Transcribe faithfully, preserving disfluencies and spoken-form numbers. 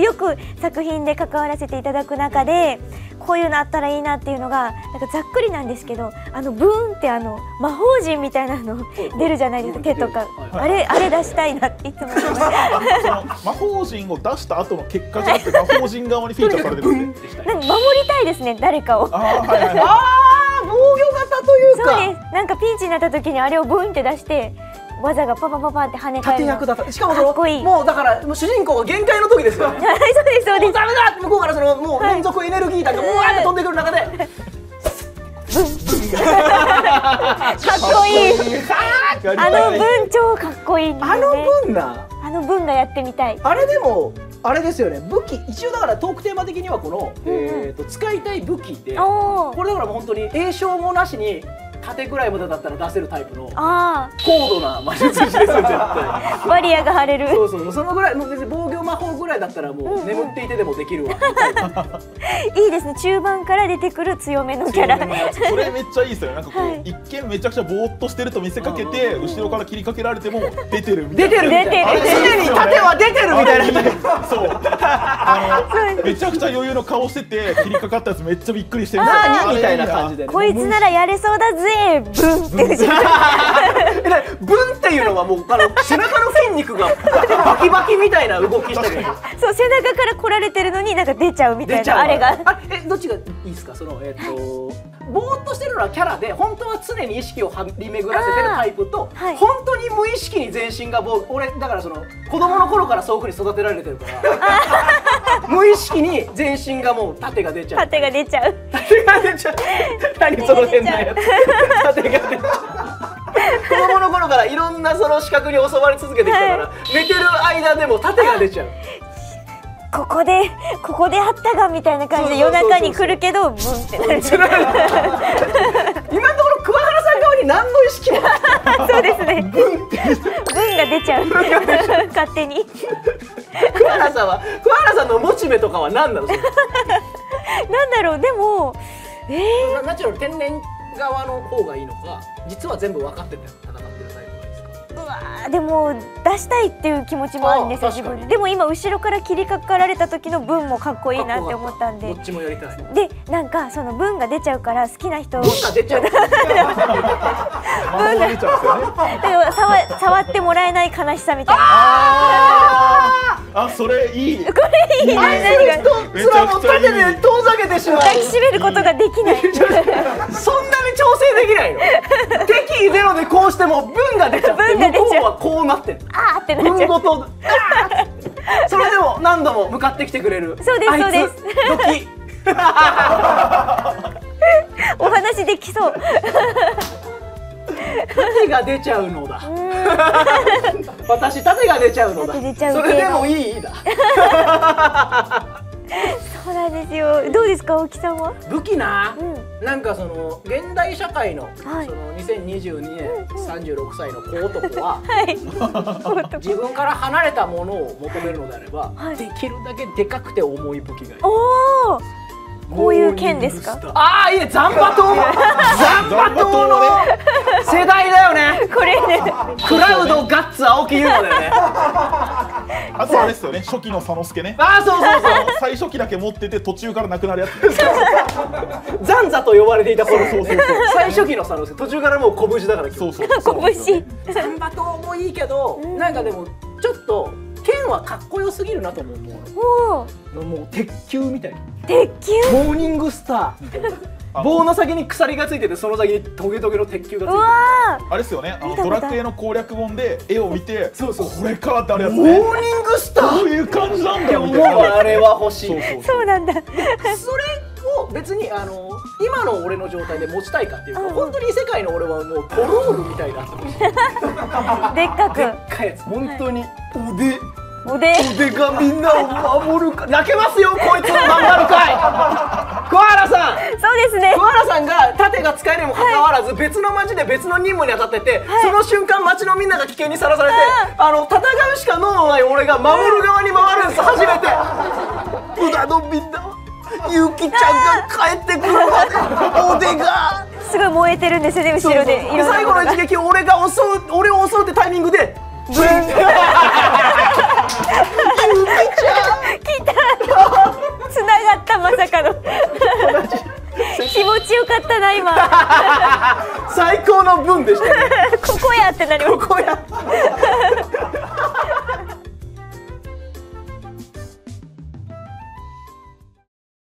よく作品で関わらせていただく中でこういうのあったらいいなっていうのがなんかざっくりなんですけど、あのブーンってあの魔法陣みたいなの出るじゃないですか、手とか、あれあれ出したいなっていつも思います。 魔法陣を出した後の結果じゃなくて魔法陣側にフィーチャーされてるんでなんか守りたいですね、誰かを。 ああ、はいはいはい。 ああ、防御型というか。 そうです。なんかピンチになった時にあれをブーンって出して技がパパパパって跳ね返るの。 盾役だった。しかもそのかっこいい。 もうだからもう主人公が限界の時ですよね。 はい、そうですそうです。 もうダメだって向こうからそのもう連続エネルギー弾がうわーって飛んでくる中で。 かっこいい。あの文超かっこいいんですあのよね。 文な。 あの文がやってみたい。 あれでもあれですよね。武器一応だからトークテーマ的にはこのうんうんえっと使いたい武器で、 おお。 これだからもう本当に栄称もなしに盾ぐらいまでだったら出せるタイプのあ高度な魔術師ですよ絶対。 あ。バリアが張れる。 そうそうそのぐらいもう別に防御魔法ぐらいだったらもう眠っていてでもできるわ。 いいですね。中盤から出てくる強めのキャラ。 それめっちゃいいですよね。なんかこう、 はい一見めちゃくちゃぼーっとしてると見せかけて後ろから切りかけられても出てるみたいな。 出てるみたいな。 出てるあれ常に盾は出てるみたいな。 そうあのめちゃくちゃ余裕の顔してて切りかかったやつめっちゃびっくりしてる何みたいな感じでね。 こいつならやれそうだぜ。ブンって打ち。 えなにブンっていうのはもうあの背中の筋肉がバキバキみたいな動きしてる。 そう背中から来られてるのになんか出ちゃうみたいなあれが。 あえどっちがいいですかそのえっとぼーっとしてるのはキャラで本当は常に意識を張り巡らせてるタイプと、 はい、 本当に無意識に全身がぼ俺だからその子供の頃からそういう風に育てられてるから無意識に全身がもう盾が出ちゃう。 盾が出ちゃう。 盾が出ちゃう。何その変なやつ。盾が出ちゃう。子供の頃からいろんなその視覚に教わり続けてきたから、はい、寝てる間でも盾が出ちゃう。 ここでここであったがみたいな感じで夜中に来るけどブンってなる。 今のところ桑原さん側に何の意識もない。 そうですね。ブンってブンが出ちゃう。勝手に。 桑原さんは桑原さんのモチベとかは何なの？なんだろうでもえー、ナチュラル天然側の方がいいのか実は全部分かってて戦ってるタイプがいいですか？ うわーでも出したいっていう気持ちもあるんですよ自分で。でも今後ろから切りかかられた時の文もかっこいいなって思ったんで。 どっちもやりたい。 でなんかその文が出ちゃうから好きな人。 文が出ちゃう。文が出ちゃうんですよね。 触触ってもらえない悲しさみたいな。 あそれいい。 これいいね。 何がすらも盾で遠ざけてしまう。 抱きしめることができない。 そんなに調整できないの？敵意ゼロでこうしても文が出ちゃって。向こうはこうなってる。 あーってなっちゃう。 文ごと。それでも何度も向かってきてくれる。 そうですそうです。 ドキ。 お話できそう。 盾が出ちゃうのだ。私盾が出ちゃうのだ。それでもいいだ。 そうなんですよ。どうですか、大木さんは？ 武器な、うん、なんかその現代社会の、 はい、 そのにせんにじゅうにねんさんじゅうろくさいの小男は、 はい、 自分から離れたものを求めるのであれば、はい、できるだけでかくて重い武器がいい。 おー、こういう剣ですか？ ああ、いいね、残波刀。残波刀の世代だよね。 これね、 クラウドガッツ青木優馬だよね。 あとあれですよね、初期の佐之助ね。 ああ、そうそうそう。 最初期だけ持ってて途中からなくなるやつ。 残座と呼ばれていた頃。そうそうそう。最初期の佐之助、途中からもう拳だから。 そうそう。 拳。 残波刀もいいけど、なんかでもちょっと剣はかっこよすぎるなと思う。もう、もう鉄球みたいな。 鉄球？ モーニングスターみたいな。棒の先に鎖がついてて、その先にトゲトゲの鉄球がついてる。 あれですよね、あのドラクエの攻略本で絵を見て、 そうそう、 これかってあるやつね。 モーニングスター。 どういう感じなんだろう。 もうあれは欲しい。 そうなんだ。 それを別にあの今の俺の状態で持ちたいかっていうと、本当に異世界の俺はもうトロールみたいになってほしい。 でっかく。 でっかいやつ、本当に腕。 腕腕がみんなを守るか。泣けますよ、こいつのまんまるかい。桑原さん。 そうですね。 桑原さんが盾が使えるにもかかわらず、別の町で別の任務に当たってて、その瞬間町のみんなが危険にさらされて、あの戦うしか能のない俺が守る側に回るんです、初めて。裏のみんなゆきちゃんが帰ってくるまで腕がすごい燃えてるんですよね、後ろで。 最後の一撃を俺が襲う、俺を襲うってタイミングでブン。ゆきちゃん来た。 よかったな今最高の文でしたね。 ここやってなりまここや